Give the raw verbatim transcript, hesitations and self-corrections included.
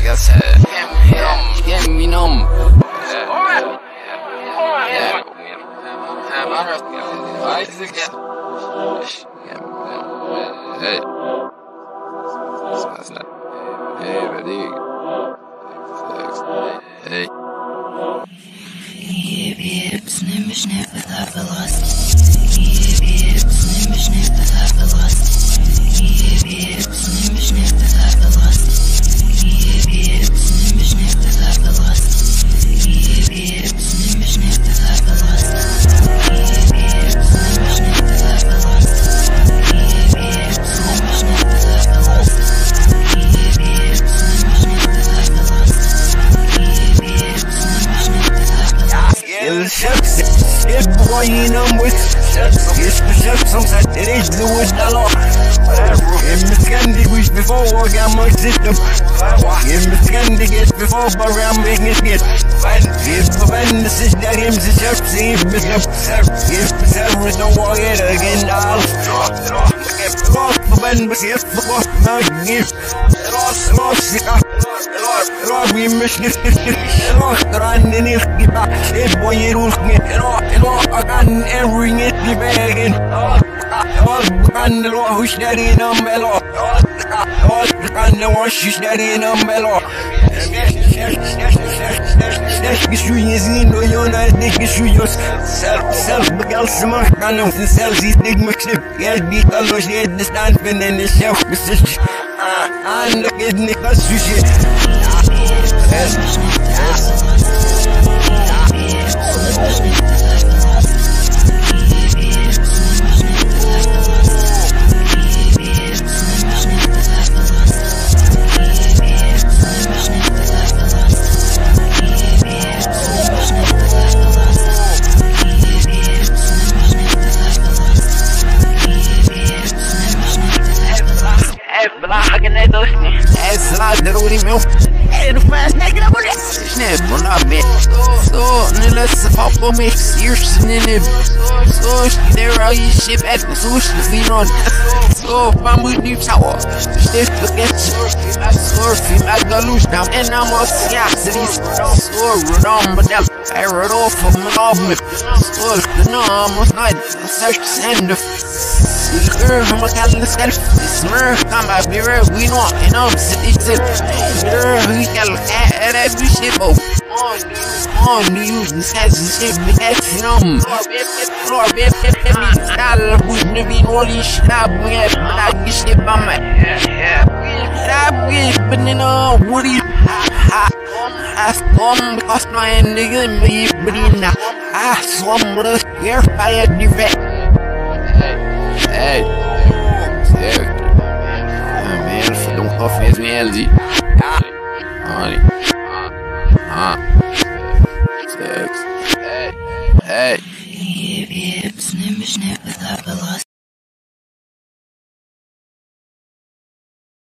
yes, get me numb. Hey, that's not. Hey, ready? Hey. Gib's nämlich nicht mit der Verlust. Gib's nämlich nicht mit der Verlust. Gib's nämlich nicht mit der Verlust. Gib's nämlich nicht mit der Verlust. Gib's nämlich nicht mit der Verlust. Gib's nämlich nicht mit der Verlust. Gib's nämlich nicht mit der Verlust. Gib's nämlich nicht mit der Verlust. Gib's nämlich nicht mit der Verlust. El shucks, it boy in them with shucks. Yes, the shucks, I'm sad, it ain't do it a lot. In the candy weeks before I got my system. In the candy gets before but I'm making it get. If the band is that him, the shucks, if the shucks, if the shucks don't walk it again, I'll walk the band, but if the walk my gift. Lost, lost, lost, we missed it. Lost, running it. If boy, you look at it, I can every it be begging. All can the law who's that in a mellow. All can the wash is that in a mellow. This is in the United States. Self, self, the girl, some kind of self, these big mixed up. Yes, because we had the stand in the self message. And look at Nicholas, you shit. Yes, yes. Es la ضروري meu Mas negra mulher. Snap on a bit. So, let's pop on me. Serious in it. So, there are you ship at the sushi feed on. So, I'm with you tower. Stiff to get I surf I got loose now. And I'm off the cities. So, run on, but that I run off of my arm. So, no, I'm not night. Such send of. Girl, I'm a cat in the self. Smurf, I'm a mirror. We know, and I'm sitting. Girl, we got at every ship. Oh, on you, this has a ship. We have some. Floor, bip, bip, bip, me. Style, who's never all this shit. We have not this ship. I'm a. Stop, we but you know, Woody. I swam because my nigga me, but in the. I swam with us. You're fired, you vet. Hey, sterk. Ja, man, verdomd koffie is niet heel zie. Honey. Ah. Sterk. Hey. Hey. Gib's nämlich nicht mit der Verlust.